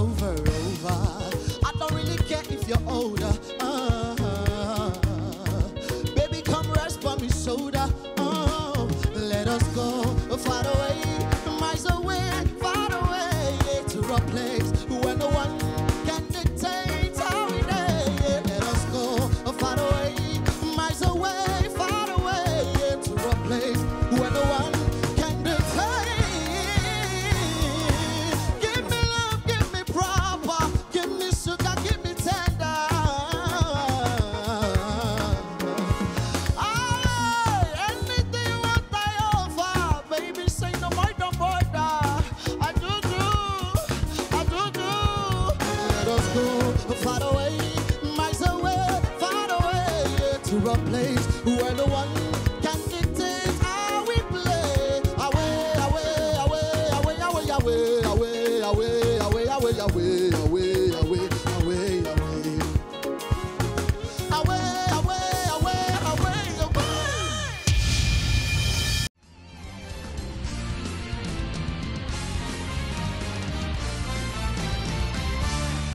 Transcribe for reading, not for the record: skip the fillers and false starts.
over. I don't really care if you're older. Baby, come rest by me shoulder. Let us go far away, miles away, far away, to a place where no one can dictate how we day. Let us go far away, miles away, far away, to a place where no one can dictate. Give me love, give me proper, give me sugar, give me tender. Anything what I offer, baby, say no more, no border. I do. Let us go far away, miles away, far away, to a place where no one